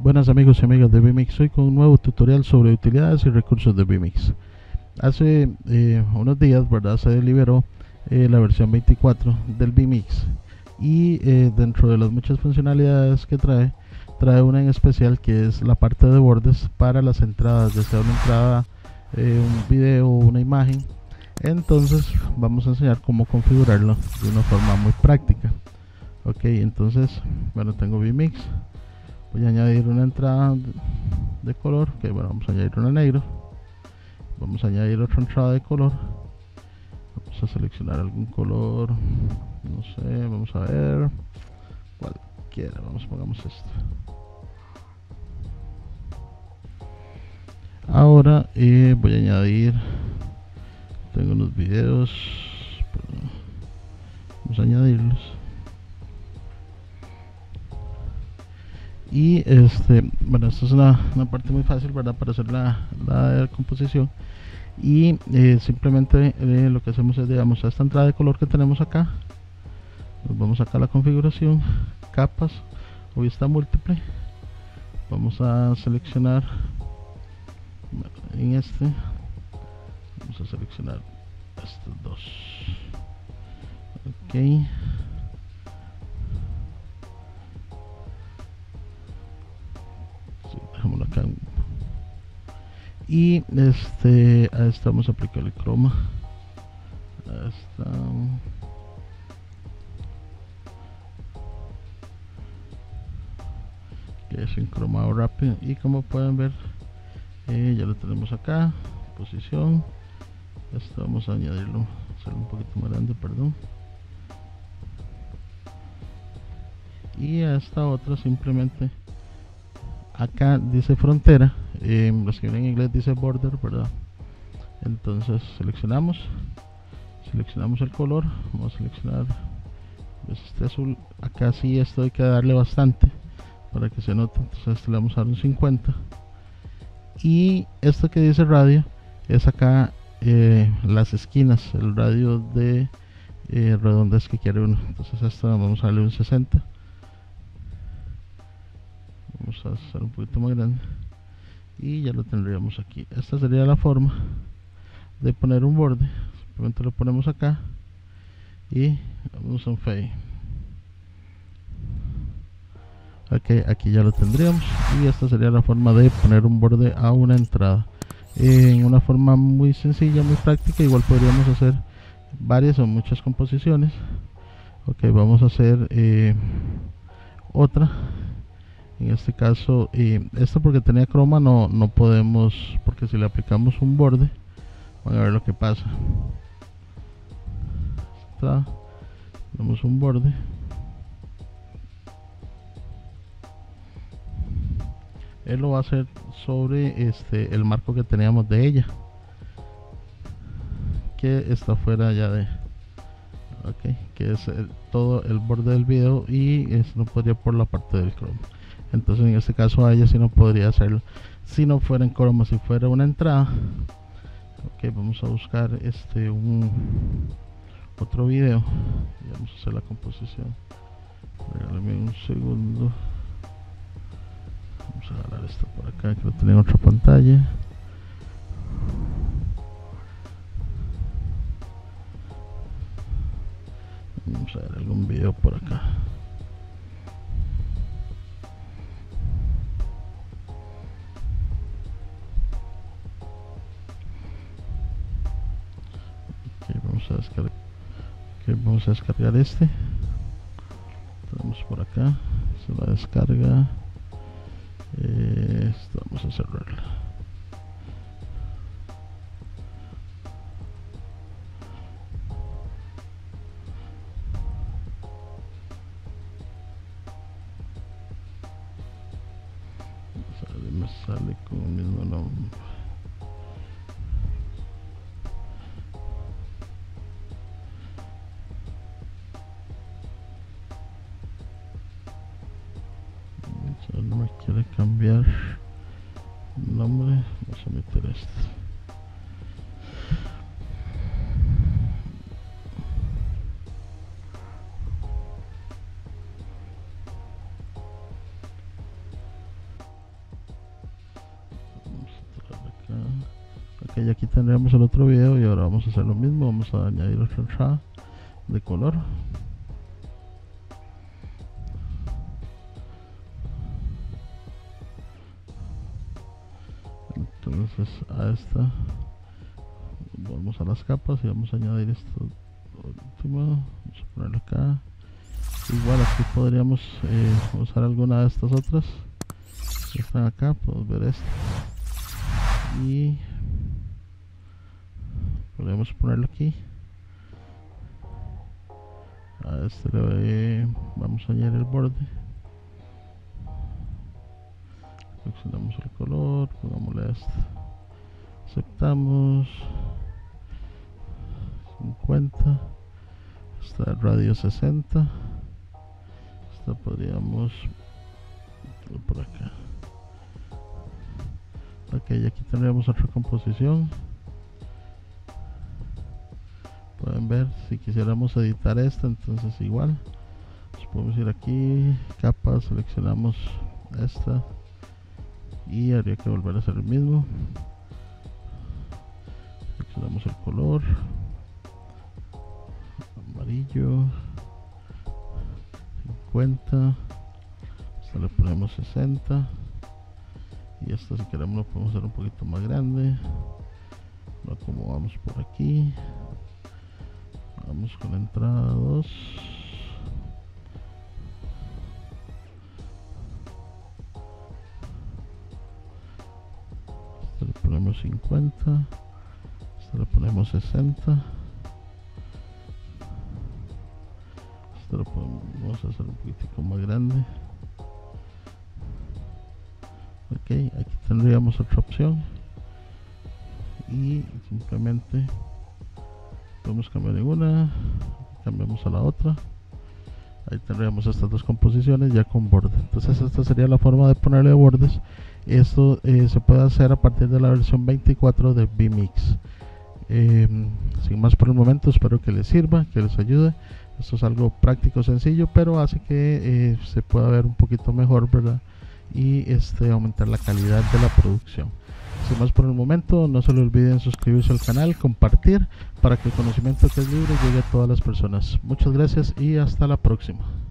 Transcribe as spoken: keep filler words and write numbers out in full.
Buenas amigos y amigas de vMix, hoy con un nuevo tutorial sobre utilidades y recursos de vMix. Hace eh, unos días, ¿verdad?, se liberó eh, la versión veinticuatro del vMix y eh, dentro de las muchas funcionalidades que trae, trae una en especial que es la parte de bordes para las entradas, ya sea una entrada, eh, un video o una imagen. Entonces vamos a enseñar cómo configurarlo de una forma muy práctica. Ok, entonces, bueno, tengo vMix. Voy a añadir una entrada de color, que bueno, vamos a añadir una negro. Vamos a añadir otra entrada de color. Vamos a seleccionar algún color, no sé, vamos a ver cualquiera, vamos, pongamos esto. Ahora eh, voy a añadir, tengo unos videos, vamos a añadirlos. Y este, bueno, esta es una, una parte muy fácil, ¿verdad?, para hacer la, la composición. Y eh, simplemente eh, lo que hacemos es, digamos, a esta entrada de color que tenemos acá, nos vamos acá a la configuración, capas o vista múltiple. Vamos a seleccionar en este, vamos a seleccionar estos dos. Ok. Dejémoslo acá. Y este, a esta vamos a aplicar el croma. A esta. Que es un cromado rápido. Y como pueden ver, eh, ya lo tenemos acá. Posición. Esto vamos a añadirlo, hacerlo un poquito más grande, perdón. Y a esta otra simplemente. Acá dice frontera, eh, los que vienen en inglés dice border, ¿verdad? Entonces seleccionamos, seleccionamos el color, vamos a seleccionar pues este azul. Acá sí esto hay que darle bastante para que se note, entonces este le vamos a dar un cincuenta. Y esto que dice radio es acá eh, las esquinas, el radio de eh, redondez que quiere uno, entonces esto vamos a darle un sesenta. Vamos a hacer un poquito más grande y ya lo tendríamos aquí. Esta sería la forma de poner un borde. Simplemente lo ponemos acá y vamos a un fade. Ok, aquí ya lo tendríamos y esta sería la forma de poner un borde a una entrada en una forma muy sencilla, muy práctica. Igual podríamos hacer varias o muchas composiciones. Ok, vamos a hacer eh, otra. En este caso, eh, esto porque tenía croma no, no podemos, porque si le aplicamos un borde, van a ver lo que pasa. Está, tenemos un borde. Él lo va a hacer sobre este el marco que teníamos de ella, que está fuera ya de, ok, que es el, todo el borde del video, y es, no podría por la parte del croma. Entonces en este caso a ella sí no podría hacerlo si no fuera en croma, si fuera una entrada. Ok, vamos a buscar este un otro video y vamos a hacer la composición. Regálame un segundo. Vamos a agarrar esto por acá que lo tenía en otra pantalla. Vamos a ver algún video por acá. Okay, vamos a descargar. Okay, vamos a descargar este. Tenemos por acá. Se la descarga. Eh, esto vamos a cerrarla. Me sale con el mismo nombre. No me quiere cambiar el nombre, vamos a meter esto. Ok, aquí tendríamos el otro video y ahora vamos a hacer lo mismo. Vamos a añadir otra entrada de color. Entonces a esta volvemos a las capas y vamos a añadir esto último. Vamos a ponerlo acá. Igual aquí podríamos eh, usar alguna de estas otras que están acá. Podemos ver esto y podemos ponerlo aquí. A este le vamos a añadir el borde. Seleccionamos el color, pongámosle esto, aceptamos cincuenta, esta radio sesenta, esta podríamos por acá. Ok, y aquí tendríamos otra composición. Pueden ver, si quisiéramos editar esta, entonces igual nos podemos ir aquí, capa, seleccionamos esta y habría que volver a hacer el mismo. Seleccionamos el color amarillo cincuenta, esta le ponemos sesenta y esta si queremos lo podemos hacer un poquito más grande. Lo acomodamos por aquí, vamos con la entrada dos. Le ponemos cincuenta, esto le ponemos sesenta, esto lo podemos hacer un poquitico más grande. Ok, aquí tendríamos otra opción y simplemente podemos cambiar en una, cambiamos a la otra. Ahí tendríamos estas dos composiciones ya con borde. Entonces esta sería la forma de ponerle bordes. Esto eh, se puede hacer a partir de la versión veinticuatro de vMix. Eh, sin más por el momento, espero que les sirva, que les ayude. Esto es algo práctico, sencillo, pero hace que eh, se pueda ver un poquito mejor, ¿verdad? Y este, aumentar la calidad de la producción. Sin más por el momento, no se le olviden suscribirse al canal, compartir, para que el conocimiento que es libre llegue a todas las personas. Muchas gracias y hasta la próxima.